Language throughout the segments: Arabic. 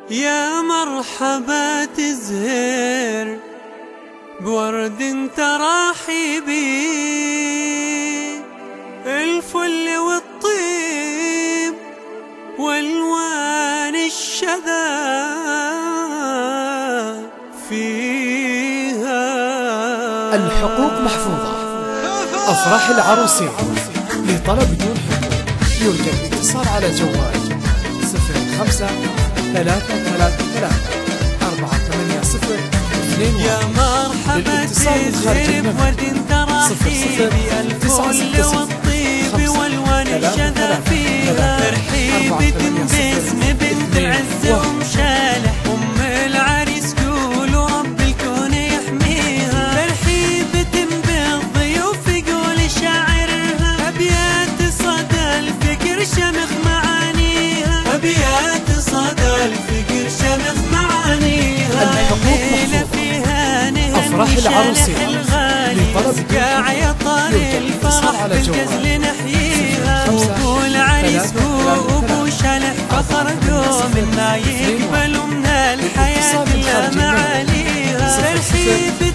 يا مرحبا تزهر بورد تراحيبي، الفل والطيب والوان الشذا فيها. الحقوق محفوظة. أفراح العروسين لطلب دون حقوق يرجى الاتصال على جوال 05-333-480-2. يا مرحبا تزهر بورد تراحيبي، الفل والطيب والوان الشذا فيها. ترحيبة باسم بنت العز ومشالح، أم العريس قولوا رب الكون يحميها. ترحيبة بالضيوف يقول شاعرها، أبيات صدى الفكر شمخ معانيها، أبيات صدى الفكر شمخ معانيها. الحقوق محفوظة. أفراح العروسين لطلب يا طاري الفرح بالجزل نحييها. أبو العريس هو أبو شلح، فخر قوم ما يقبلوا من الحياة لا معاليها. ترحيبة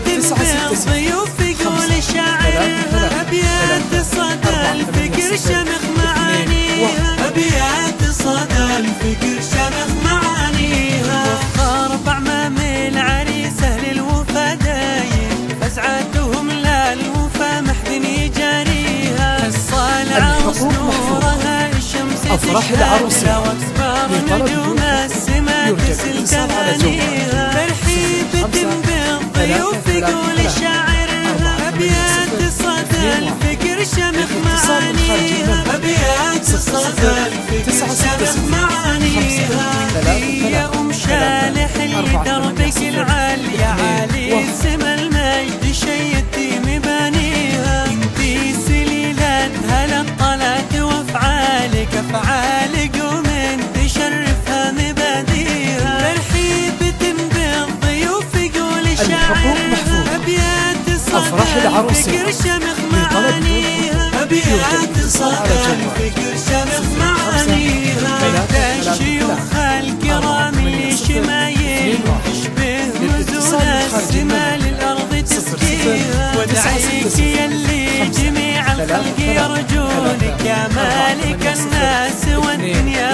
بالضيوف يقول شاعرها، أبيات صدى الفكر شمخ معانيها، أبيات صدى الفكر شمخ معانيها. وفخار بعمام العريس أهل الوفا دايم، فزعتهم لا الوفا محد يجاريها. الصالعة وسنورها الشمس أفراح العروسين واكبر نجوم السما تسل تغانيها. ترحيبة بالضيوف يقول شاعرها، أبيات صدى الفكر شمخ معانيها، أبيات صدى الفكر شمخ معانيها. يا أم شالح اللي دربك العالي عالي السما المجد شيدتي مبانيها. انتي سليلتها للطلعة وافعالك افعالك ومن تشرفها مباديها. ترحيبة بالضيوف يقول شاعرها، أبيات صدى الفكر شمخ معانيها، أبيات صدى الفكر شمخ معانيها. الشيوخ الكرام اللي شمايل تشبه نزول السما للأرض تسقيها. ودعيك يلي جميع الخلق يرجونك يا مالك الناس والدنيا